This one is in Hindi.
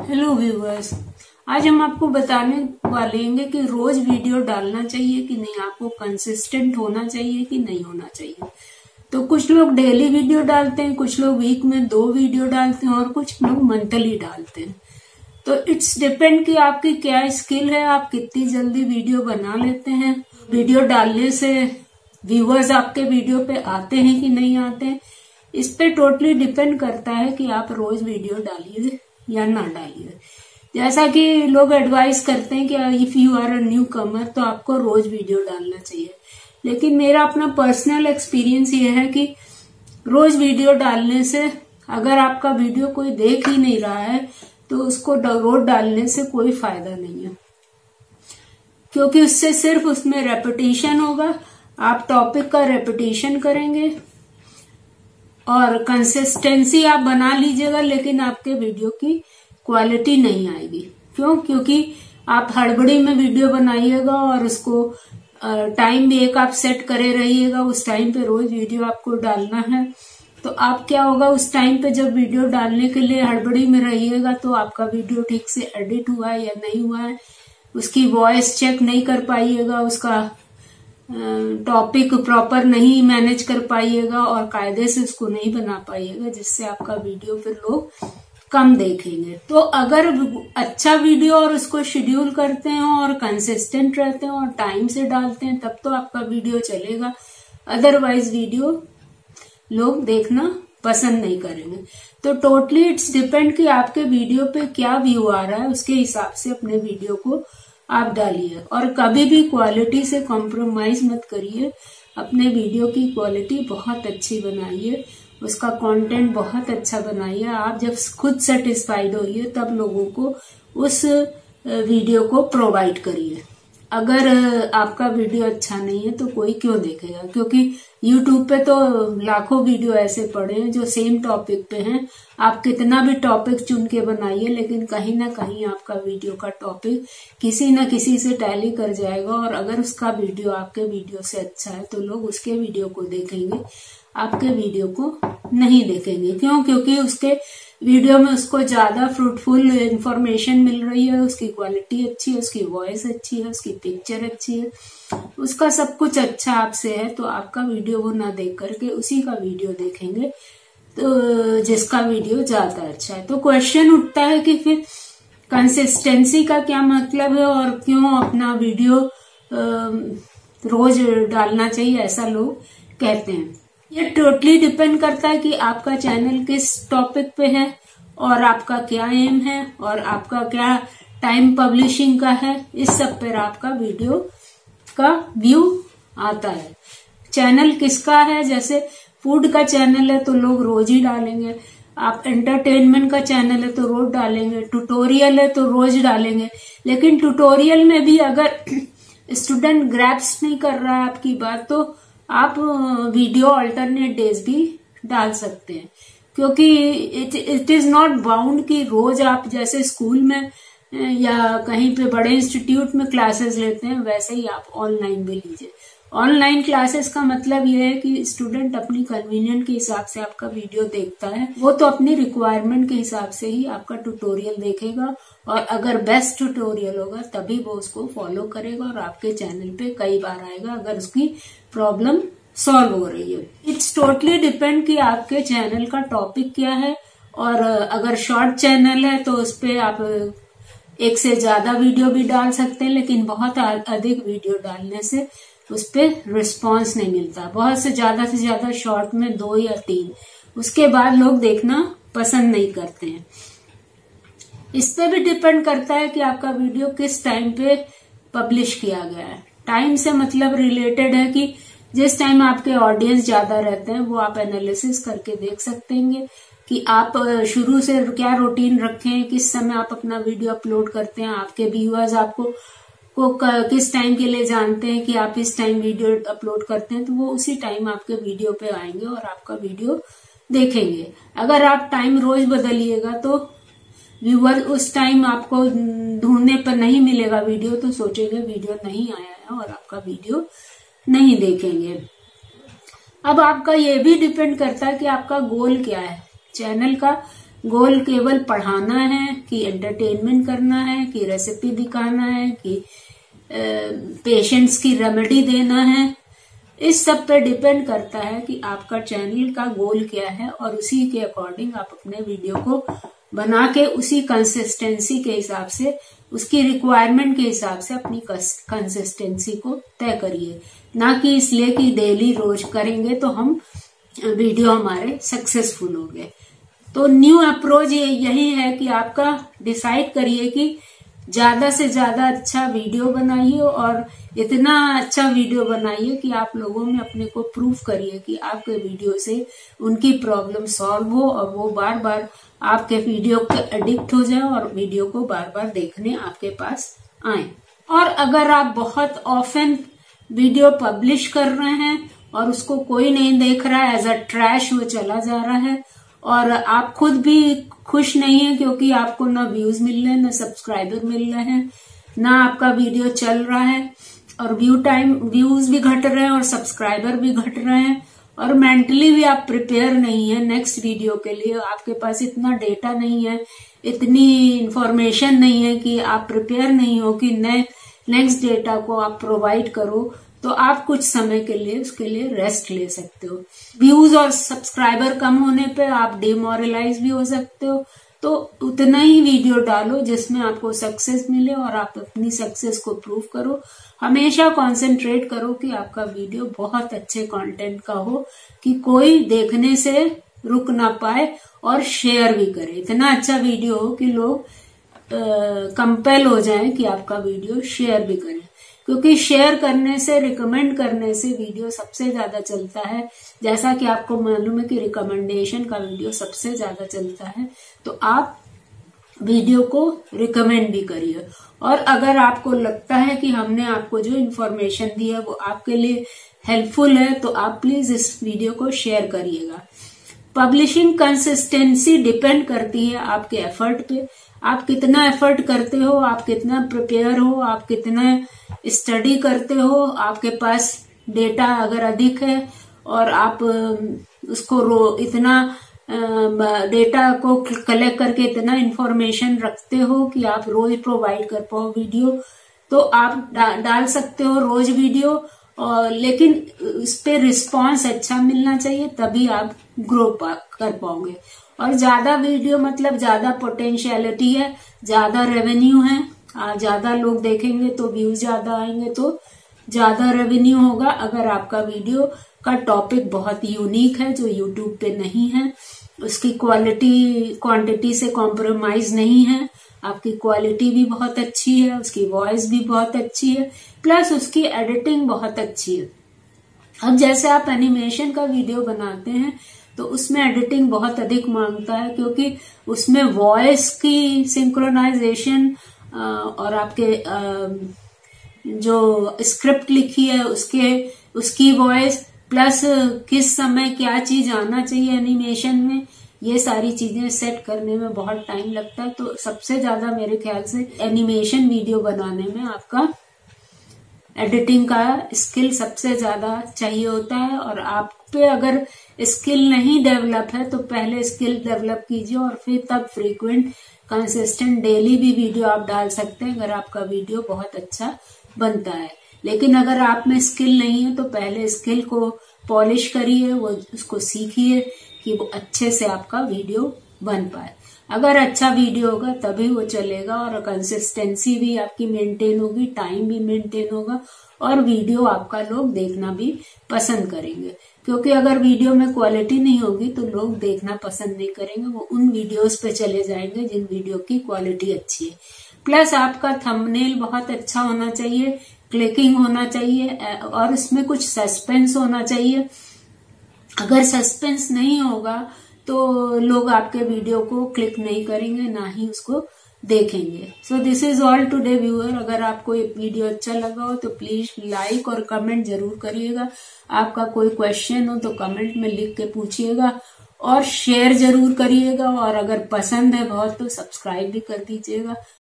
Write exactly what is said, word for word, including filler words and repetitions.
हेलो व्यूअर्स, आज हम आपको बताने वाले हैं कि रोज वीडियो डालना चाहिए कि नहीं, आपको कंसिस्टेंट होना चाहिए कि नहीं होना चाहिए। तो कुछ लोग डेली वीडियो डालते हैं, कुछ लोग वीक में दो वीडियो डालते हैं और कुछ लोग मंथली डालते हैं। तो इट्स डिपेंड कि आपकी क्या स्किल है, आप कितनी जल्दी वीडियो बना लेते हैं। वीडियो डालने से व्यूअर्स आपके वीडियो पे आते हैं कि नहीं आते हैं, इस पे टोटली डिपेंड करता है कि आप रोज वीडियो डालिए या ना डालिए। जैसा कि लोग एडवाइस करते हैं कि if you are a newcomer तो आपको रोज वीडियो डालना चाहिए, लेकिन मेरा अपना पर्सनल एक्सपीरियंस ये है कि रोज वीडियो डालने से अगर आपका वीडियो कोई देख ही नहीं रहा है तो उसको रोज डालने से कोई फायदा नहीं है, क्योंकि उससे सिर्फ उसमें रेपिटेशन होगा। आप टॉपिक का रेपिटेशन करेंगे और कंसिस्टेंसी आप बना लीजिएगा, लेकिन आपके वीडियो की क्वालिटी नहीं आएगी। क्यों? क्योंकि आप हड़बड़ी में वीडियो बनाइएगा और उसको टाइम भी एक आप सेट करे रहिएगा, उस टाइम पे रोज वीडियो आपको डालना है। तो आप क्या होगा, उस टाइम पे जब वीडियो डालने के लिए हड़बड़ी में रहिएगा तो आपका वीडियो ठीक से एडिट हुआ है या नहीं हुआ है, उसकी वॉइस चेक नहीं कर पाइएगा, उसका टॉपिक प्रॉपर नहीं मैनेज कर पाइएगा और कायदे से उसको नहीं बना पाइएगा, जिससे आपका वीडियो फिर लोग कम देखेंगे। तो अगर अच्छा वीडियो और उसको शेड्यूल करते हैं और कंसिस्टेंट रहते हैं और टाइम से डालते हैं तब तो आपका वीडियो चलेगा, अदरवाइज वीडियो लोग देखना पसंद नहीं करेंगे। तो टोटली इट्स डिपेंड कि आपके वीडियो पे क्या व्यू आ रहा है, उसके हिसाब से अपने वीडियो को आप डालिए। और कभी भी क्वालिटी से कॉम्प्रोमाइज मत करिए, अपने वीडियो की क्वालिटी बहुत अच्छी बनाइए, उसका कंटेंट बहुत अच्छा बनाइए। आप जब खुद सेटिस्फाइड होइए तब लोगों को उस वीडियो को प्रोवाइड करिए। अगर आपका वीडियो अच्छा नहीं है तो कोई क्यों देखेगा, क्योंकि यूट्यूब पे तो लाखों वीडियो ऐसे पड़े हैं जो सेम टॉपिक पे हैं। आप कितना भी टॉपिक चुन के बनाइए, लेकिन कहीं ना कहीं आपका वीडियो का टॉपिक किसी न किसी से टैली कर जाएगा, और अगर उसका वीडियो आपके वीडियो से अच्छा है तो लोग उसके वीडियो को देखेंगे, आपके वीडियो को नहीं देखेंगे। क्यों? क्योंकि उसके वीडियो में उसको ज्यादा फ्रूटफुल इंफॉर्मेशन मिल रही है, उसकी क्वालिटी अच्छी है, उसकी वॉइस अच्छी है, उसकी पिक्चर अच्छी है, उसका सब कुछ अच्छा आपसे है। तो आपका वीडियो वो ना देख करके उसी का वीडियो देखेंगे तो जिसका वीडियो ज्यादा अच्छा है। तो क्वेश्चन उठता है कि फिर कंसिस्टेंसी का क्या मतलब है और क्यों अपना वीडियो रोज डालना चाहिए, ऐसा लोग कहते हैं। ये टोटली डिपेंड करता है कि आपका चैनल किस टॉपिक पे है और आपका क्या एम है और आपका क्या टाइम पब्लिशिंग का है। इस सब पर आपका वीडियो का व्यू आता है। चैनल किसका है, जैसे फूड का चैनल है तो लोग रोज ही डालेंगे, आप एंटरटेनमेंट का चैनल है तो रोज डालेंगे, ट्यूटोरियल है तो रोज डालेंगे। लेकिन ट्यूटोरियल में भी अगर स्टूडेंट ग्रैप्स नहीं कर रहा है आपकी बात, तो आप वीडियो अल्टरनेट डेज भी डाल सकते हैं, क्योंकि it it is not bound कि रोज आप जैसे स्कूल में या कहीं पे बड़े इंस्टीट्यूट में क्लासेस लेते हैं वैसे ही आप ऑनलाइन भी लीजिए। ऑनलाइन क्लासेस का मतलब यह है कि स्टूडेंट अपनी कन्वीनियंट के हिसाब से आपका वीडियो देखता है, वो तो अपनी रिक्वायरमेंट के हिसाब से ही आपका ट्यूटोरियल देखेगा, और अगर बेस्ट ट्यूटोरियल होगा तभी वो उसको फॉलो करेगा और आपके चैनल पे कई बार आएगा अगर उसकी प्रॉब्लम सॉल्व हो रही है। इट्स टोटली डिपेंड कि आपके चैनल का टॉपिक क्या है, और अगर शॉर्ट चैनल है तो उस पर आप एक से ज्यादा वीडियो भी डाल सकते हैं, लेकिन बहुत अधिक वीडियो डालने से उस पर रिस्पॉन्स नहीं मिलता। बहुत से ज्यादा से ज्यादा शॉर्ट में दो या तीन, उसके बाद लोग देखना पसंद नहीं करते हैं। इस पे भी डिपेंड करता है कि आपका वीडियो किस टाइम पे पब्लिश किया गया है। टाइम से मतलब रिलेटेड है कि जिस टाइम आपके ऑडियंस ज्यादा रहते हैं वो आप एनालिसिस करके देख सकते हैं कि आप शुरू से क्या रूटीन रखे हैं, किस समय आप अपना वीडियो अपलोड करते हैं, आपके व्यूअर्स आपको को किस टाइम के लिए जानते हैं कि आप इस टाइम वीडियो अपलोड करते हैं, तो वो उसी टाइम आपके वीडियो पे आएंगे और आपका वीडियो देखेंगे। अगर आप टाइम रोज बदलिएगा तो व्यूअर उस टाइम आपको ढूंढने पर नहीं मिलेगा वीडियो, तो सोचेंगे वीडियो नहीं आया है और आपका वीडियो नहीं देखेंगे। अब आपका ये भी डिपेंड करता है कि आपका गोल क्या है, चैनल का गोल केवल पढ़ाना है कि एंटरटेनमेंट करना है कि रेसिपी दिखाना है कि पेशेंट्स की रेमेडी देना है, इस सब पे डिपेंड करता है कि आपका चैनल का गोल क्या है और उसी के अकॉर्डिंग आप अपने वीडियो को बना के उसी कंसिस्टेंसी के हिसाब से, उसकी रिक्वायरमेंट के हिसाब से अपनी कंसिस्टेंसी को तय करिए, ना कि इसलिए कि डेली रोज करेंगे तो हम वीडियो हमारे सक्सेसफुल हो गए। तो न्यू अप्रोच ये यही है कि आपका डिसाइड करिए कि ज्यादा से ज्यादा अच्छा वीडियो बनाइए और इतना अच्छा वीडियो बनाइए कि आप लोगों में अपने को प्रूफ करिए कि आपके वीडियो से उनकी प्रॉब्लम सॉल्व हो और वो बार बार आपके वीडियो के एडिक्ट हो जाए और वीडियो को बार बार देखने आपके पास आए। और अगर आप बहुत ऑफन वीडियो पब्लिश कर रहे हैं और उसको कोई नहीं देख रहा है, एज अ ट्रैश वो चला जा रहा है और आप खुद भी खुश नहीं है क्योंकि आपको ना व्यूज मिल रहे हैं, ना सब्सक्राइबर मिल रहे हैं, ना आपका वीडियो चल रहा है और व्यू टाइम व्यूज भी घट रहे हैं और सब्सक्राइबर भी घट रहे हैं और मेंटली भी आप प्रिपेयर नहीं है नेक्स्ट वीडियो के लिए, आपके पास इतना डेटा नहीं है, इतनी इंफॉर्मेशन नहीं है कि आप प्रिपेयर नहीं हो कि नए नेक्स्ट डेटा को आप प्रोवाइड करो, तो आप कुछ समय के लिए उसके लिए रेस्ट ले सकते हो। व्यूज और सब्सक्राइबर कम होने पे आप डिमोरलाइज भी हो सकते हो, तो उतना ही वीडियो डालो जिसमें आपको सक्सेस मिले और आप अपनी सक्सेस को प्रूव करो। हमेशा कंसंट्रेट करो कि आपका वीडियो बहुत अच्छे कंटेंट का हो कि कोई देखने से रुक ना पाए और शेयर भी करे। इतना अच्छा वीडियो हो कि लोग कंपेल हो जाएं कि आपका वीडियो शेयर भी करें, क्योंकि शेयर करने से, रिकमेंड करने से वीडियो सबसे ज्यादा चलता है। जैसा कि आपको मालूम है कि रिकमेंडेशन का वीडियो सबसे ज्यादा चलता है, तो आप वीडियो को रिकमेंड भी करिए। और अगर आपको लगता है कि हमने आपको जो इन्फॉर्मेशन दी है वो आपके लिए हेल्पफुल है, तो आप प्लीज इस वीडियो को शेयर करिएगा। पब्लिशिंग कंसिस्टेंसी डिपेंड करती है आपके एफर्ट पे, आप कितना एफर्ट करते हो, आप कितना प्रिपेयर हो, आप कितना स्टडी करते हो, आपके पास डेटा अगर अधिक है और आप उसको रो इतना डेटा को कलेक्ट करके इतना इंफॉर्मेशन रखते हो कि आप रोज प्रोवाइड कर पाओ वीडियो, तो आप डा, डाल सकते हो रोज वीडियो, और लेकिन इस पे रिस्पॉन्स अच्छा मिलना चाहिए, तभी आप ग्रो पा, कर पाओगे। और ज्यादा वीडियो मतलब ज्यादा पोटेंशियलिटी है, ज्यादा रेवेन्यू है, ज्यादा लोग देखेंगे तो व्यूज ज्यादा आएंगे तो ज्यादा रेवेन्यू होगा। अगर आपका वीडियो का टॉपिक बहुत यूनिक है जो यूट्यूब पे नहीं है, उसकी क्वालिटी क्वांटिटी से कॉम्प्रोमाइज नहीं है, आपकी क्वालिटी भी बहुत अच्छी है, उसकी वॉइस भी बहुत अच्छी है, प्लस उसकी एडिटिंग बहुत अच्छी है। अब जैसे आप एनिमेशन का वीडियो बनाते हैं तो उसमें एडिटिंग बहुत अधिक मांगता है, क्योंकि उसमें वॉइस की सिंक्रोनाइजेशन और आपके जो स्क्रिप्ट लिखी है उसके उसकी वॉइस प्लस किस समय क्या चीज आना चाहिए एनिमेशन में, ये सारी चीजें सेट करने में बहुत टाइम लगता है। तो सबसे ज्यादा मेरे ख्याल से एनिमेशन वीडियो बनाने में आपका एडिटिंग का स्किल सबसे ज्यादा चाहिए होता है। और आप पे अगर स्किल नहीं डेवलप है तो पहले स्किल डेवलप कीजिए और फिर तब फ्रीक्वेंट कंसिस्टेंट डेली भी वीडियो आप डाल सकते हैं अगर आपका वीडियो बहुत अच्छा बनता है। लेकिन अगर आप में स्किल नहीं है तो पहले स्किल को पॉलिश करिए, वो उसको सीखिए कि वो अच्छे से आपका वीडियो बन पाए। अगर अच्छा वीडियो होगा तभी वो चलेगा और कंसिस्टेंसी भी आपकी मेंटेन होगी, टाइम भी मेंटेन होगा और वीडियो आपका लोग देखना भी पसंद करेंगे। क्योंकि अगर वीडियो में क्वालिटी नहीं होगी तो लोग देखना पसंद नहीं करेंगे, वो उन वीडियोस पे चले जाएंगे जिन वीडियो की क्वालिटी अच्छी है। प्लस आपका थंबनेल बहुत अच्छा होना चाहिए, क्लिकिंग होना चाहिए और इसमें कुछ सस्पेंस होना चाहिए। अगर सस्पेंस नहीं होगा तो लोग आपके वीडियो को क्लिक नहीं करेंगे, ना ही उसको देखेंगे। So this is all today viewer. अगर आपको ये वीडियो अच्छा लगा हो तो प्लीज लाइक और कमेंट जरूर करिएगा। आपका कोई क्वेश्चन हो तो कमेंट में लिख के पूछिएगा और शेयर जरूर करिएगा, और अगर पसंद है बहुत तो सब्सक्राइब भी कर दीजिएगा।